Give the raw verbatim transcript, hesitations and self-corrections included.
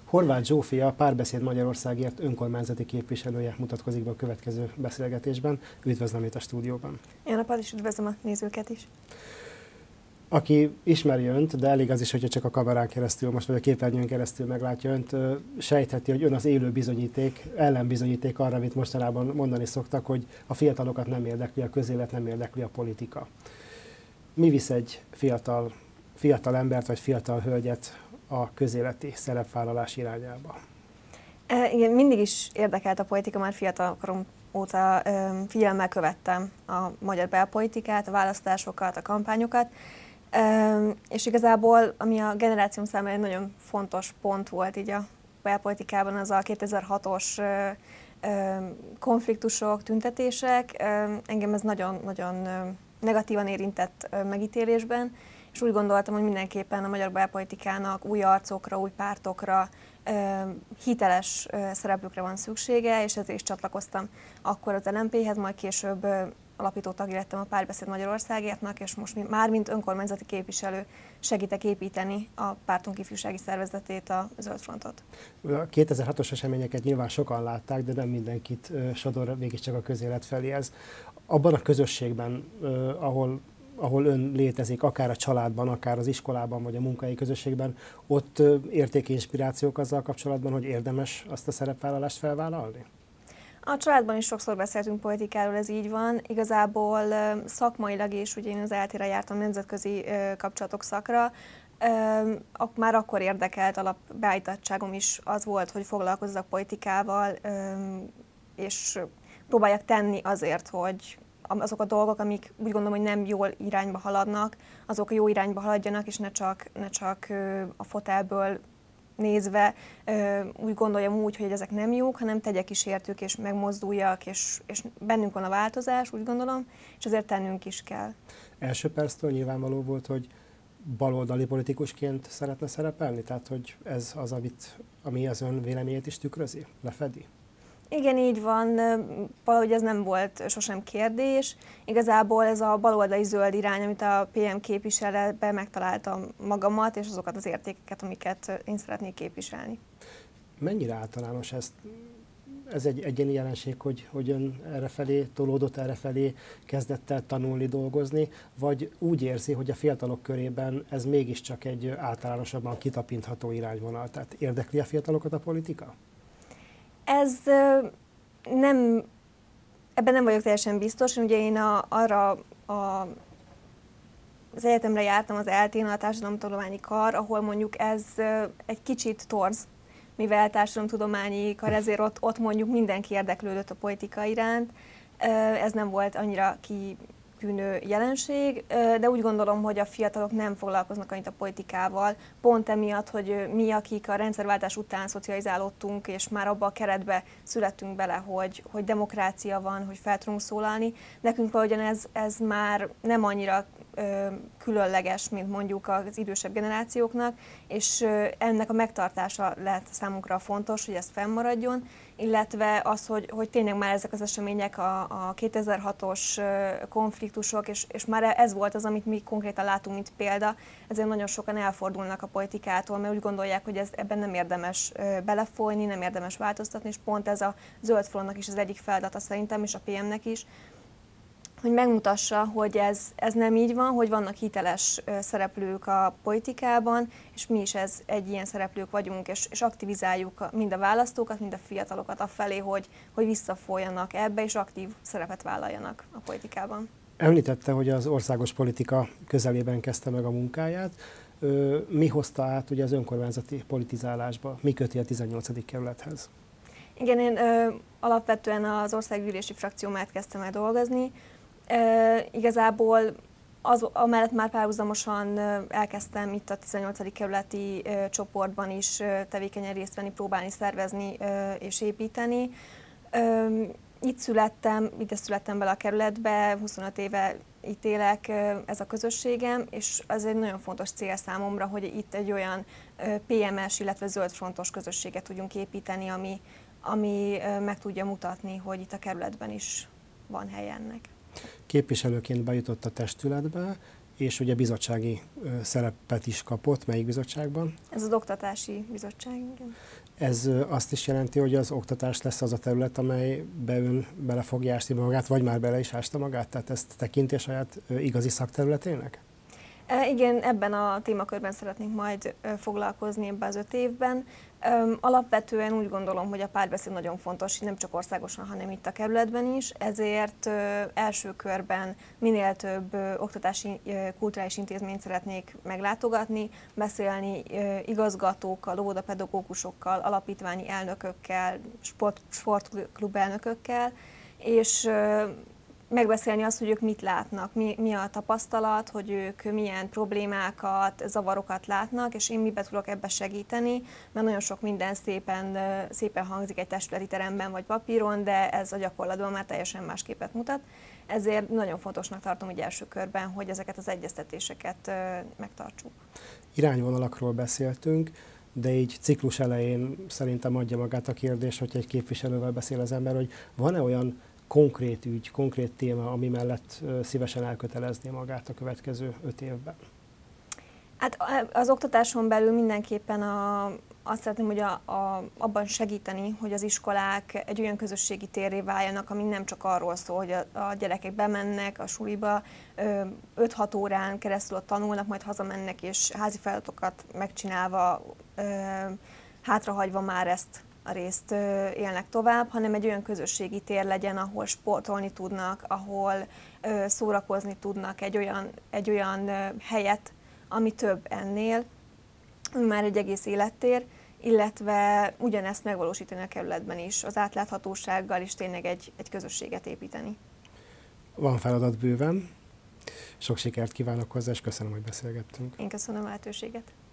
Horváth Zsófia, Párbeszéd Magyarországért önkormányzati képviselője mutatkozik be a következő beszélgetésben. Üdvözlöm itt a stúdióban. Jó napot, és üdvözlöm a nézőket is. Aki ismeri önt, de elég az is, hogyha csak a kamerán keresztül, most vagy a képernyőn keresztül meglátja önt, sejtheti, hogy ön az élő bizonyíték, ellenbizonyíték arra, amit mostanában mondani szoktak, hogy a fiatalokat nem érdekli, a közélet nem érdekli, a politika. Mi visz egy fiatal, fiatal embert vagy fiatal hölgyet a közéleti szerepvállalás irányába? E, igen, mindig is érdekelt a politika, már fiatal korom óta e, figyelemmel követtem a magyar belpolitikát, a választásokat, a kampányokat, e, és igazából, ami a generációm számára egy nagyon fontos pont volt így a belpolitikában, az a kétezer-hatos e, e, konfliktusok, tüntetések. E, engem ez nagyon-nagyon negatívan érintett e, megítélésben, és úgy gondoltam, hogy mindenképpen a magyar belpolitikának új arcokra, új pártokra, hiteles szereplőkre van szüksége, és ezért is csatlakoztam akkor az el em péhez, majd később alapító tagja lettem a Párbeszéd Magyarországértnak, és most már mint önkormányzati képviselő segítek építeni a pártunk ifjúsági szervezetét, a Zöld Frontot. A kétezer-hatos eseményeket nyilván sokan látták, de nem mindenkit sodor mégiscsak a közélet felé ez. Abban a közösségben, ahol ahol ön létezik, akár a családban, akár az iskolában, vagy a munkahelyi közösségben, ott értéki inspirációk azzal kapcsolatban, hogy érdemes azt a szerepvállalást felvállalni? A családban is sokszor beszéltünk politikáról, ez így van. Igazából szakmailag is, ugye én az é té-re jártam, nemzetközi kapcsolatok szakra, már akkor érdekelt alapbeállítottságom is az volt, hogy foglalkozzak politikával, és próbáljak tenni azért, hogy azok a dolgok, amik úgy gondolom, hogy nem jól irányba haladnak, azok a jó irányba haladjanak, és ne csak, ne csak a fotelből nézve úgy gondoljam úgy, hogy ezek nem jók, hanem tegyek is értük, és megmozduljak, és, és bennünk van a változás, úgy gondolom, és ezért tennünk is kell. Első perctől nyilvánvaló volt, hogy baloldali politikusként szeretne szerepelni? Tehát, hogy ez az, amit, ami az ön véleményét is tükrözi, lefedi? Igen, így van, valahogy ez nem volt sosem kérdés. Igazából ez a baloldali zöld irány, amit a pé em képvisel, be megtaláltam magamat, és azokat az értékeket, amiket én szeretnék képviselni. Mennyire általános ez? Ez egy egyéni jelenség, hogy, hogy ön errefelé tolódott, errefelé kezdett el tanulni, dolgozni, vagy úgy érzi, hogy a fiatalok körében ez mégiscsak egy általánosabban kitapintható irányvonal? Tehát érdekli a fiatalokat a politika? Ez nem, ebben nem vagyok teljesen biztos. Ugye én a, arra a, az egyetemre jártam, az é té-n, a Társadalomtudományi Kar, ahol mondjuk ez egy kicsit torz, mivel társadalomtudományi kar, ezért ott, ott mondjuk mindenki érdeklődött a politika iránt. Ez nem volt annyira kitűnő jelenség, de úgy gondolom, hogy a fiatalok nem foglalkoznak annyit a politikával, pont emiatt, hogy mi, akik a rendszerváltás után szocializálódtunk, és már abba a keretbe születtünk bele, hogy, hogy demokrácia van, hogy fel tudunk szólalni. Nekünk valahogyan ez, ez már nem annyira ö, különleges, mint mondjuk az idősebb generációknak, és ö, ennek a megtartása lehet számunkra fontos, hogy ez fennmaradjon, illetve az, hogy, hogy tényleg már ezek az események, a, a kétezer-hatos konfliktusok, és, és már ez volt az, amit mi konkrétan látunk, mint példa, ezért nagyon sokan elfordulnak a politikától, mert úgy gondolják, hogy ez, ebben nem érdemes belefolyni, nem érdemes változtatni, és pont ez a Zöld Frontnak is az egyik feladata szerintem, és a pé em-nek is, hogy megmutassa, hogy ez, ez nem így van, hogy vannak hiteles szereplők a politikában, és mi is ez egy ilyen szereplők vagyunk, és, és aktivizáljuk mind a választókat, mind a fiatalokat afelé, hogy, hogy visszafoljanak ebbe, és aktív szerepet vállaljanak a politikában. Említette, hogy az országos politika közelében kezdte meg a munkáját. Mi hozta át ugye az önkormányzati politizálásba? Mi köti a tizennyolcadik kerülethez? Igen, én ö, alapvetően az országgyűlési frakció mellett kezdtem el dolgozni. E, igazából az, amellett már párhuzamosan elkezdtem itt a tizennyolcadik kerületi e, csoportban is e, tevékenyen részt venni, próbálni szervezni e, és építeni. E, itt születtem, ide születtem bele a kerületbe, huszonöt éve itt élek, ez a közösségem, és ez egy nagyon fontos cél számomra, hogy itt egy olyan pé em-es, illetve zöld frontos közösséget tudjunk építeni, ami, ami meg tudja mutatni, hogy itt a kerületben is van hely ennek. Képviselőként bejutott a testületbe, és ugye bizottsági szerepet is kapott. Melyik bizottságban? Ez az Oktatási Bizottság, igen. Ez azt is jelenti, hogy az oktatás lesz az a terület, amelybe ön bele fogja ásni magát, vagy már bele is ásta magát? Tehát ezt tekinti a saját igazi szakterületének? E, igen, ebben a témakörben szeretnénk majd foglalkozni ebben az öt évben. Alapvetően úgy gondolom, hogy a párbeszéd nagyon fontos, nem csak országosan, hanem itt a kerületben is, ezért első körben minél több oktatási, kulturális intézményt szeretnék meglátogatni, beszélni igazgatókkal, óvodapedagógusokkal, alapítványi elnökökkel, sport, sportklub elnökökkel, és megbeszélni azt, hogy ők mit látnak, mi, mi a tapasztalat, hogy ők milyen problémákat, zavarokat látnak, és én mibe tudok ebbe segíteni, mert nagyon sok minden szépen, szépen hangzik egy testületi teremben vagy papíron, de ez a gyakorlatban már teljesen más képet mutat. Ezért nagyon fontosnak tartom, hogy első körben, hogy ezeket az egyeztetéseket megtartsuk. Irányvonalakról beszéltünk, de így ciklus elején szerintem adja magát a kérdés, hogy egy képviselővel beszél az ember, hogy van-e olyan konkrét ügy, konkrét téma, ami mellett szívesen elkötelezné magát a következő öt évben? Hát az oktatáson belül mindenképpen a, azt szeretném, hogy a, a, abban segíteni, hogy az iskolák egy olyan közösségi térré váljanak, ami nem csak arról szól, hogy a, a gyerekek bemennek a suliba, öt-hat órán keresztül ott tanulnak, majd hazamennek, és házi feladatokat megcsinálva, ö, hátrahagyva már ezt a részt élnek tovább, hanem egy olyan közösségi tér legyen, ahol sportolni tudnak, ahol szórakozni tudnak, egy olyan, egy olyan helyet, ami több ennél, ami már egy egész élettér, illetve ugyanezt megvalósítani a kerületben is, az átláthatósággal is tényleg egy, egy közösséget építeni. Van feladat bőven. Sok sikert kívánok hozzá, és köszönöm, hogy beszélgettünk. Én köszönöm a lehetőséget.